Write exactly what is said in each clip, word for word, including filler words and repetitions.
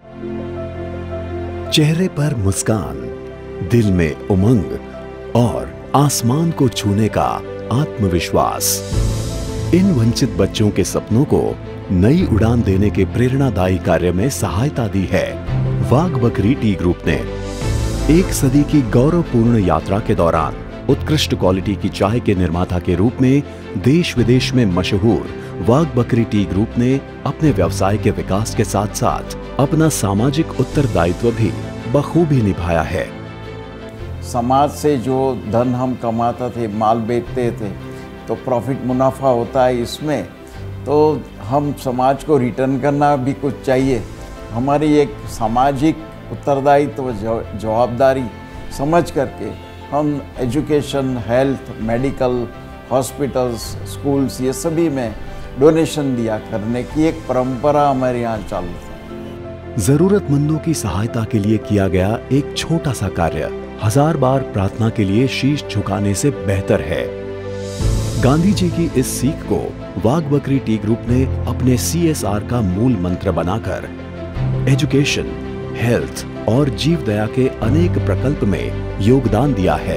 चेहरे पर मुस्कान, दिल में उमंग और आसमान को छूने का आत्मविश्वास, इन वंचित बच्चों के सपनों को नई उड़ान देने के प्रेरणादायी कार्य में सहायता दी है वाघ बकरी टी ग्रुप ने। एक सदी की गौरवपूर्ण यात्रा के दौरान उत्कृष्ट क्वालिटी की चाय के निर्माता के रूप में देश विदेश में मशहूर वाघ बकरी टी ग्रुप ने अपने व्यवसाय के विकास के साथ साथ अपना सामाजिक उत्तरदायित्व भी बखूबी निभाया है। समाज से जो धन हम कमाते थे, माल बेचते थे, तो प्रॉफिट मुनाफा होता है इसमें, तो हम समाज को रिटर्न करना भी कुछ चाहिए। हमारी एक सामाजिक उत्तरदायित्व जवाबदारी समझ करके हम education, health, medical, hospitals, schools, ये सभी में डोनेशन दिया करने की एक परंपरा हमारे यहाँ चालू है। जरूरतमंदों की सहायता के लिए किया गया एक छोटा सा कार्य हजार बार प्रार्थना के लिए शीश झुकाने से बेहतर है। गांधी जी की इस सीख को वाघ बकरी टी ग्रुप ने अपने सी एस आर का मूल मंत्र बनाकर एजुकेशन, हेल्थ और जीव दया के अनेक प्रकल्प में योगदान दिया है।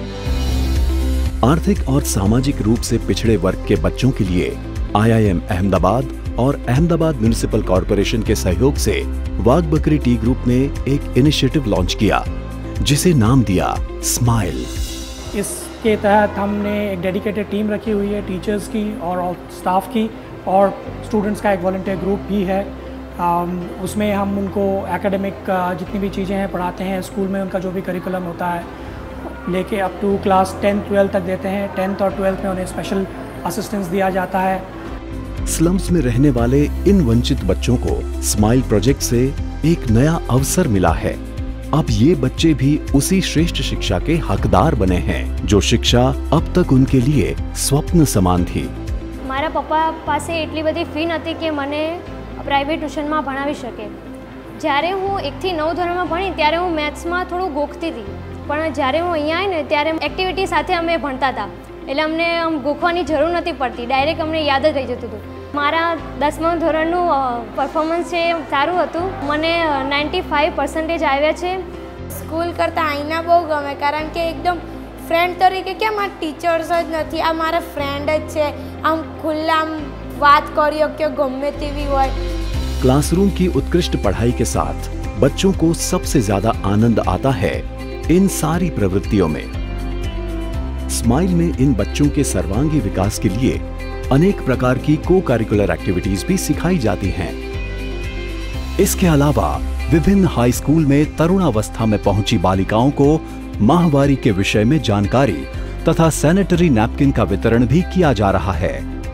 आर्थिक और सामाजिक रूप से पिछड़े वर्ग के बच्चों के लिए आई आई एम अहमदाबाद और अहमदाबाद म्युनिसिपल कॉरपोरेशन के सहयोग से वाघ बकरी टी ग्रुप ने एक इनिशिएटिव लॉन्च किया जिसे नाम दिया स्माइल। इसके तहत हमने एक डेडिकेटेड टीम रखी हुई है, टीचर्स की और स्टाफ की, और स्टूडेंट्स का एक वॉलंटियर ग्रुप भी है। उसमें हम उनको एकेडमिक जितनी भी चीज़ें हैं पढ़ाते हैं, स्कूल में उनका जो भी करिकुलम होता है लेके up to class tenth twelfth तक देते हैं। टेंथ और ट्वेल्थ में उन्हें स्पेशल असिस्टेंस दिया जाता है। स्लम्स में रहने वाले इन वंचित बच्चों को स्माइल प्रोजेक्ट से एक नया अवसर मिला है। अब ये बच्चे भी उसी श्रेष्ठ शिक्षा के हकदार बने हैं जो शिक्षा अब तक उनके लिए स्वप्न समान थी। मारा पप्पा पासे एटली बधी फी नथी के मने प्राइवेट ट्यूशन में भणावी शके। ज्यारे हूँ एक थी नौ धोरण में भणी त्यारे हूँ मैथ्स में थोड़ू गोखती थी, पण ज्यारे हूँ अहींया आई ने त्यारे एक्टिविटी साथे अमे भणता था, एटले अमने आम गोखवानी जरूर नथी पड़ती, डायरेक्ट अमने याद ज रही जतुं हतुं। मारा दसमा धोरणનું परफॉर्मन्स છે સારું હતું, મને નાઇન્ટી ફાઇવ પર્સન્ટેજ આવ્યા છે। સ્કૂલ કરતાં અહીંના બહુ ગમે, કારણ કે એકદમ ફ્રેન્ડ તરીકે કેમ આ ટીચર્સ જ નથી, આ મારા ફ્રેન્ડ જ છે, આમ ખુલ્લા આમ વાત કરી કે ગમે તેવી હોય। क्लासरूम की उत्कृष्ट पढ़ाई के साथ बच्चों को सबसे ज्यादा आनंद आता है इन सारी प्रवृत्तियों में। स्माइल में इन बच्चों के सर्वांगी विकास के लिए अनेक प्रकार की को करिकुलर एक्टिविटीज भी सिखाई जाती हैं। इसके अलावा विभिन्न हाई स्कूल में तरुणावस्था में पहुंची बालिकाओं को माहवारी के विषय में जानकारी तथा सैनिटरी नैपकिन का वितरण भी किया जा रहा है।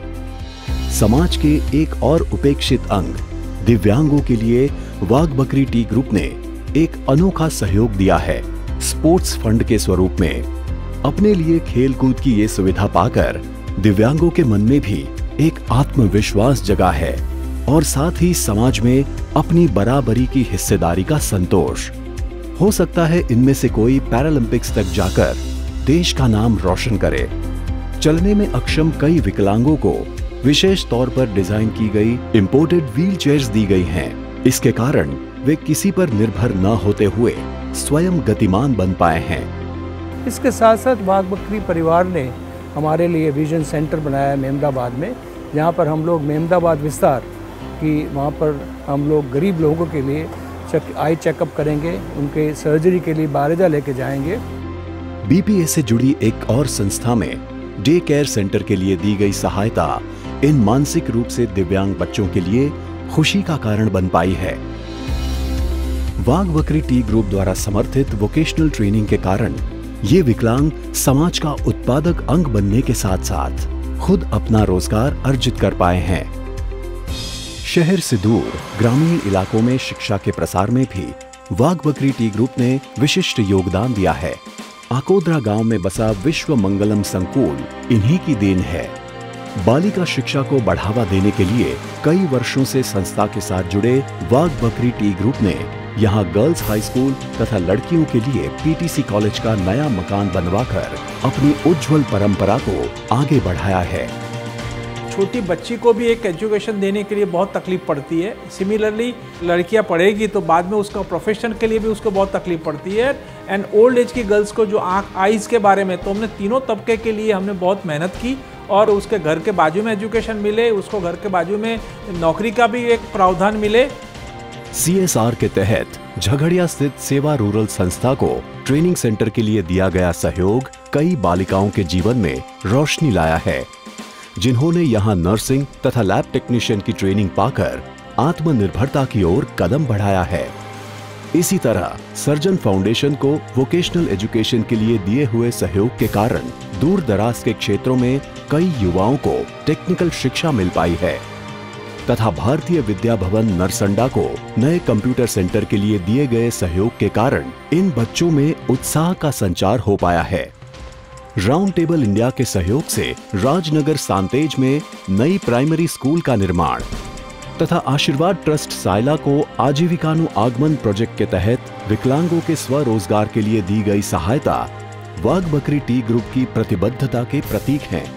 समाज के एक और उपेक्षित अंग दिव्यांगों के लिए वाघ बकरी टी ग्रुप ने एक अनोखा सहयोग दिया है। स्पोर्ट्स फंड के स्वरूप में अपने लिए खेलकूद की ये सुविधा पाकर दिव्यांगों के मन में भी एक आत्मविश्वास जगा है और साथ ही समाज में अपनी बराबरी की हिस्सेदारी का संतोष। हो सकता है इनमें से कोई पैरालंपिक्स तक जाकर देश का नाम रोशन करे। चलने में अक्षम कई विकलांगों को विशेष तौर पर डिजाइन की गई इंपोर्टेड व्हील चेयर्स दी गई हैं। इसके कारण वे किसी पर निर्भर न होते हुए स्वयं गतिमान बन पाए हैं। इसके साथ साथ वाघ बकरी परिवार ने हमारे लिए विजन सेंटर बनाया है मेमदाबाद में, जहाँ पर हम लोग मेमदाबाद विस्तार की वहाँ पर हम लोग गरीब लोगों के लिए चेक, आई चेकअप करेंगे, उनके सर्जरी के लिए बारेजा लेके जाएंगे। बी पी ए से जुड़ी एक और संस्था में डे केयर सेंटर के लिए दी गई सहायता इन मानसिक रूप से दिव्यांग बच्चों के लिए खुशी का कारण बन पाई है। वाघ बकरी टी ग्रुप द्वारा समर्थित वोकेशनल ट्रेनिंग के कारण ये विकलांग समाज का उत्पादक अंग बनने के साथ साथ खुद अपना रोजगार अर्जित कर पाए हैं। शहर से दूर ग्रामीण इलाकों में शिक्षा के प्रसार में भी वाघ बकरी टी ग्रुप ने विशिष्ट योगदान दिया है। आकोद्रा गांव में बसा विश्व मंगलम संकुल इन्हीं की देन है। बालिका शिक्षा को बढ़ावा देने के लिए कई वर्षों से संस्था के साथ जुड़े वाघ बकरी टी ग्रुप ने यहाँ गर्ल्स हाई स्कूल तथा लड़कियों के लिए पी टी सी कॉलेज का नया मकान बनवाकर अपनी उज्जवल परंपरा को आगे बढ़ाया है। छोटी बच्ची को भी एक एजुकेशन देने के लिए बहुत तकलीफ पड़ती है। सिमिलरली लड़कियां पढ़ेगी तो बाद में उसका प्रोफेशन के लिए भी उसको बहुत तकलीफ पड़ती है। एंड ओल्ड एज की गर्ल्स को जो आँख आइज़ के बारे में, तो हमने तीनों तबके के लिए हमने बहुत मेहनत की और उसके घर के बाजू में एजुकेशन मिले, उसको घर के बाजू में नौकरी का भी एक प्रावधान मिले। सी एस आर के तहत झगड़िया स्थित सेवा रूरल संस्था को ट्रेनिंग सेंटर के लिए दिया गया सहयोग कई बालिकाओं के जीवन में रोशनी लाया है, जिन्होंने यहां नर्सिंग तथा लैब टेक्नीशियन की ट्रेनिंग पाकर आत्मनिर्भरता की ओर कदम बढ़ाया है। इसी तरह सर्जन फाउंडेशन को वोकेशनल एजुकेशन के लिए दिए हुए सहयोग के कारण दूर दराज के क्षेत्रों में कई युवाओं को टेक्निकल शिक्षा मिल पाई है तथा भारतीय विद्या भवन नरसंडा को नए कंप्यूटर सेंटर के लिए दिए गए सहयोग के कारण इन बच्चों में उत्साह का संचार हो पाया है। राउंड टेबल इंडिया के सहयोग से राजनगर सांतेज में नई प्राइमरी स्कूल का निर्माण तथा आशीर्वाद ट्रस्ट सायला को आजीविकानु आगमन प्रोजेक्ट के तहत विकलांगों के स्वरोजगार के लिए दी गई सहायता वाघ बकरी टी ग्रुप की प्रतिबद्धता के प्रतीक हैं।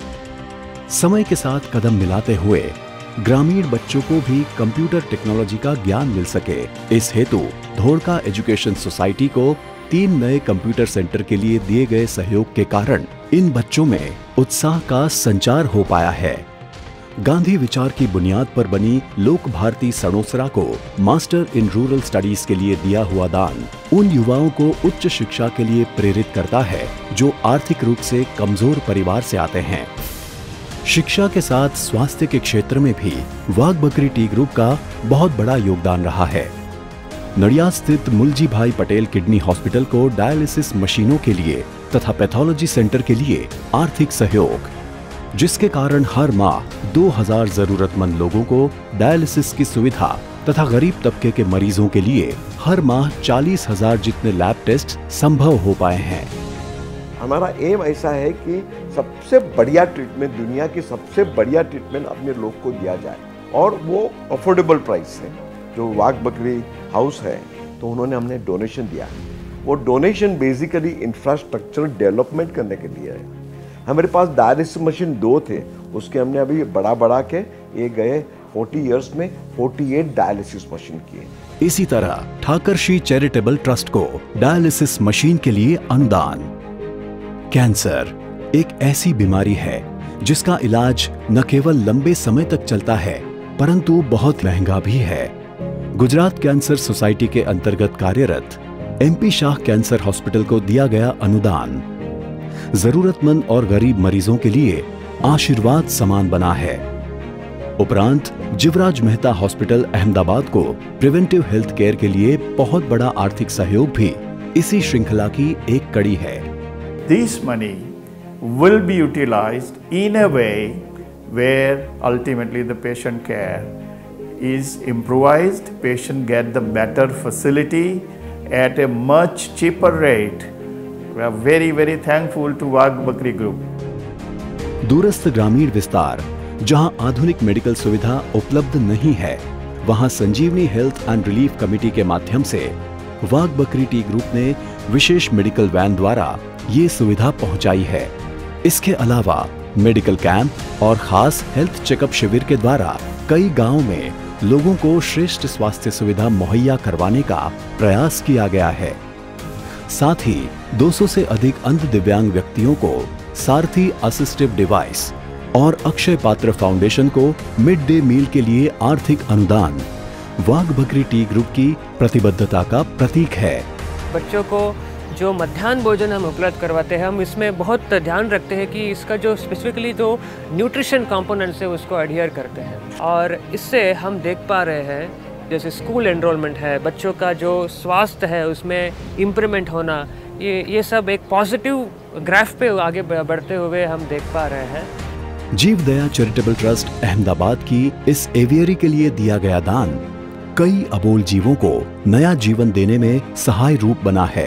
समय के साथ कदम मिलाते हुए ग्रामीण बच्चों को भी कंप्यूटर टेक्नोलॉजी का ज्ञान मिल सके, इस हेतु धोड़का एजुकेशन सोसाइटी को तीन नए कंप्यूटर सेंटर के लिए दिए गए सहयोग के कारण इन बच्चों में उत्साह का संचार हो पाया है। गांधी विचार की बुनियाद पर बनी लोक भारती सड़ोसरा को मास्टर इन रूरल स्टडीज के लिए दिया हुआ दान उन युवाओं को उच्च शिक्षा के लिए प्रेरित करता है जो आर्थिक रूप से कमजोर परिवार से आते हैं। शिक्षा के साथ स्वास्थ्य के क्षेत्र में भी वाघ बकरी टी ग्रुप का बहुत बड़ा योगदान रहा है। नडियाद स्थित Muljibhai Patel kidney hospital को डायलिसिस मशीनों के लिए तथा पैथोलॉजी सेंटर के लिए आर्थिक सहयोग, जिसके कारण हर माह दो हज़ार जरूरतमंद लोगों को डायलिसिस की सुविधा तथा गरीब तबके के मरीजों के लिए हर माह चालीस हजार जितने लैब टेस्ट संभव हो पाए हैं। हमारा एम ऐसा है कि सबसे बढ़िया ट्रीटमेंट, दुनिया की सबसे बढ़िया ट्रीटमेंट अपने लोग को दिया जाए और वो अफोर्डेबल प्राइस है। जो वाघ बकरी हाउस है तो उन्होंने हमने डोनेशन दिया, वो डोनेशन बेसिकली इंफ्रास्ट्रक्चर डेवलपमेंट करने के लिए है। हमारे पास डायलिसिस मशीन दो थे, उसके हमने अभी बड़ा बड़ा के ये गए चालीस इयर्स में अड़तालीस डायलिसिस मशीन किए। इसी तरह ठाकरशी चैरिटेबल ट्रस्ट को डायलिसिस मशीन के लिए अनुदान। कैंसर एक ऐसी बीमारी है जिसका इलाज न केवल लंबे समय तक चलता है परंतु बहुत महंगा भी है। गुजरात कैंसर सोसाइटी के अंतर्गत कार्यरत एमपी शाह कैंसर हॉस्पिटल को दिया गया अनुदान जरूरतमंद और गरीब मरीजों के लिए आशीर्वाद समान बना है। उपरांत जीवराज मेहता हॉस्पिटल अहमदाबाद को प्रिवेंटिव हेल्थ केयर के लिए बहुत बड़ा आर्थिक सहयोग भी इसी श्रृंखला की एक कड़ी है। This money will be utilized in a way where ultimately the patient care is improvised, patient get the better facility at a much cheaper rate. We are very very thankful to Wagh Bakri Group. दूरस्थ ग्रामीण विस्तार जहां आधुनिक medical सुविधा उपलब्ध नहीं है, वहां Sanjeevani health and relief committee के माध्यम से वाघ बकरी टी ग्रुप ने विशेष मेडिकल वैन द्वारा ये सुविधा पहुंचाई है। इसके अलावा मेडिकल कैंप और खास हेल्थ चेकअप शिविर के द्वारा कई गांवों में लोगों को श्रेष्ठ स्वास्थ्य सुविधा मुहैया करवाने का प्रयास किया गया है। साथ ही दो सौ से अधिक अंध दिव्यांग व्यक्तियों को सारथी असिस्टिव डिवाइस और अक्षय पात्र फाउंडेशन को मिड डे मील के लिए आर्थिक अनुदान वाघ बकरी टी ग्रुप की प्रतिबद्धता का प्रतीक है। बच्चों को जो मध्याह्न भोजन हम उपलब्ध करवाते हैं, हम इसमें बहुत ध्यान रखते हैं कि इसका जो स्पेसिफिकली जो न्यूट्रिशन कंपोनेंट्स है उसको एडहियर करते हैं। और इससे हम देख पा रहे हैं जैसे स्कूल एनरोलमेंट है, बच्चों का जो स्वास्थ्य है उसमें इम्प्रूवमेंट होना, ये ये सब एक पॉजिटिव ग्राफ पे आगे बढ़ते हुए हम देख पा रहे हैं। जीव दया चैरिटेबल ट्रस्ट अहमदाबाद की इस एवियरी के लिए दिया गया दान कई अबोल जीवों को नया जीवन देने में सहाय रूप बना है।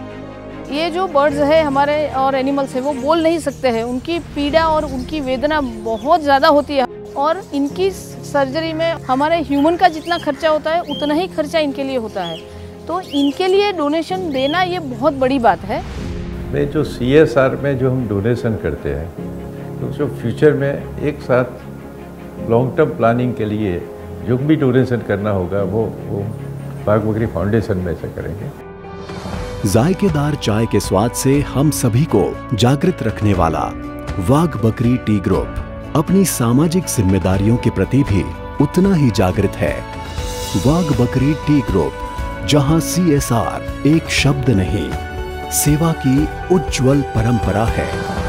ये जो बर्ड्स है हमारे और एनिमल्स है वो बोल नहीं सकते हैं, उनकी पीड़ा और उनकी वेदना बहुत ज़्यादा होती है और इनकी सर्जरी में हमारे ह्यूमन का जितना खर्चा होता है उतना ही खर्चा इनके लिए होता है। तो इनके लिए डोनेशन देना ये बहुत बड़ी बात है। में जो सी एस आर में जो हम डोनेशन करते हैं तो जो फ्यूचर में एक साथ लॉन्ग टर्म प्लानिंग के लिए जो भी डोनेशन करना होगा वो वो वाघ बकरी फाउंडेशन में से करेंगे। जायकेदार चाय के स्वाद से हम सभी को जागृत रखने वाला वाघ बकरी टी ग्रुप अपनी सामाजिक जिम्मेदारियों के प्रति भी उतना ही जागृत है। वाघ बकरी टी ग्रुप, जहां सी एस आर एक शब्द नहीं, सेवा की उज्जवल परंपरा है।